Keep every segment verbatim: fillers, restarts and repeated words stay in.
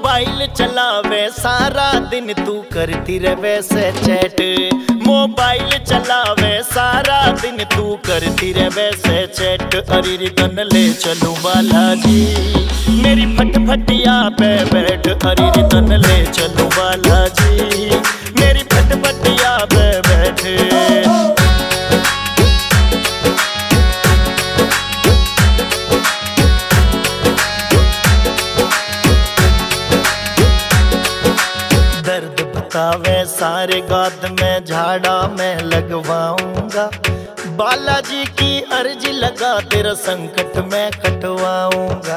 Mobile चलावे सारा दिन तू करती रहे से चैट। मोबाइल चलावे सारा दिन तू करती रहे से चैट। अरे रितन ले चलूं बालाजी मेरी फटफटिया पे बैठ। अरे रितन ले चलूं बालाजी मेरी फटफटिया पे बैठ। दर्द बतावे सारे गाद में झाड़ा में लगवाऊंगा। बालाजी की अर्जी लगा तेरा संकट में कटवाऊंगा।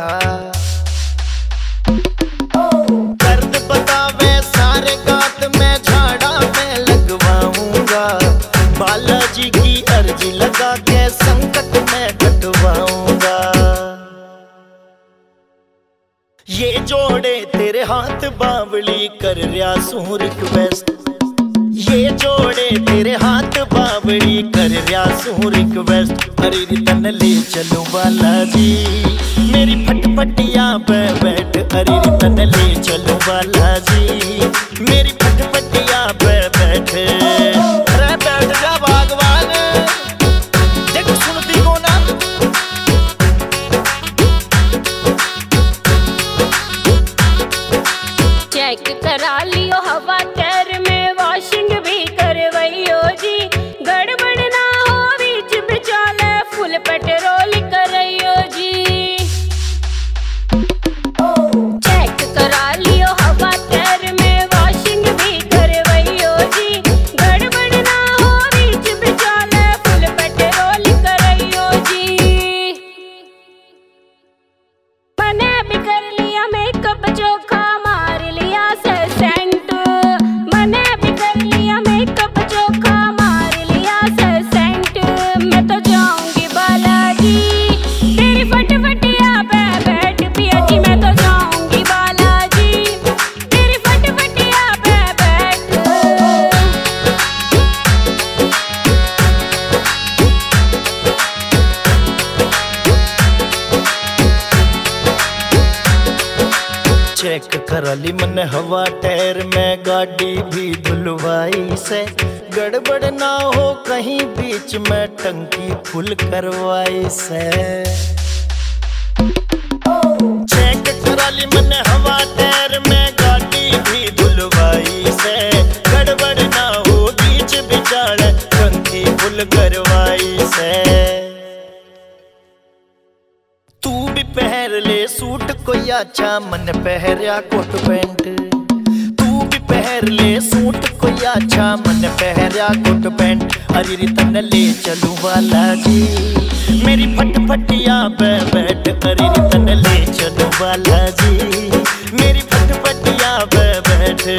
दर्द बतावे सारे गाद में झाड़ा में लगवाऊंगा। बालाजी की अर्जी लगा के संकट में कटवाऊंगा। ये जोड़े तेरे हाथ बावली कर रहा सू रिक्वेस्ट। ये जोड़े तेरे हाथ बावली कर रहा सू रिक्वेस्ट। अरे रितन ले चलूं बालाजी मेरी फटफटिया पे बैठ। अरे रितन ले चलूं बालाजी मेरी फटफटिया पे बैठ। अरे बैठ जा भगवान देख सुनती को ना। चेक करा लियो हवा टैर में वॉशिंग भी करवाइयो जी। गड़बड़ ना हो बीच बिचाले फुल पेट्रोल करइयो जी। चेक करा लियो हवा टैर में वॉशिंग भी करवाइयो जी। गड़बड़ ना हो बीच बिचाले फुल पेट्रोल करइयो जी। मैंने भी कर लिया मेकअप चोखा मार लिया सेंट। मैंने भी कर लिया मेकअप चोखा मार लिया सेंट। मैं तो जाऊंगी बालाजी तेरी फटफटिया पे बैठ पिया जी। मैं तो जाऊंगी बालाजी तेरी फटफटिया पे बैठ। चेक करा ली मन हवा टैर में गाड़ी भी धुलवाई से। गड़बड़ ना हो कहीं बीच में टंकी फुल करवाई से। चेक करा ली मन हवा टैर में गाड़ी भी धुलवाई से। गड़बड़ ना हो बीच बिचाड़ टंकी फुल करवाई से। तू भी पहन ले सूट कोई अच्छा मन पहरिया कोट पैंट। तू भी पहन ले सूट कोई अच्छा मन पहरिया कोट पैंट। अरे रितन ले चलूं बालाजी मेरी फटफटिया पे बैठ। अरे रितन ले चलूं बालाजी मेरी फटफटिया पे बैठ।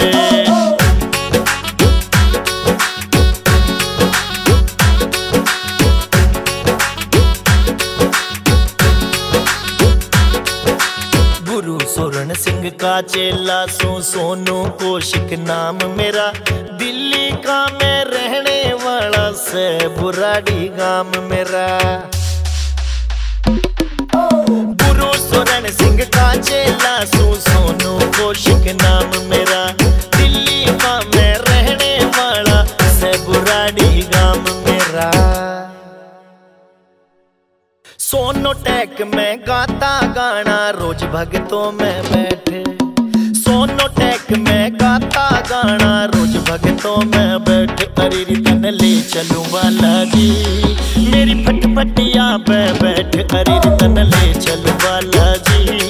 गुरु सोरण सिंह का चेला सो सोनू कौशिक नाम मेरा। दिल्ली का मैं रहने वाला से बुराड़ी गांव मेरा। गुरु सोरण सिंह का चेला सो सोनू कौशिक नाम मेरा। दिल्ली का मैं रहने वाला से बुराड़ी गांव मेरा। सोनोटेक में गाता गाना रोज भगतों में बैठे। सोनोटेक में गाता गाना रोज भगतों में बैठ। अरे रितन ले चलूं बालाजी मेरी फटफटिया पे बैठ। अरे रितन ले चलूं बालाजी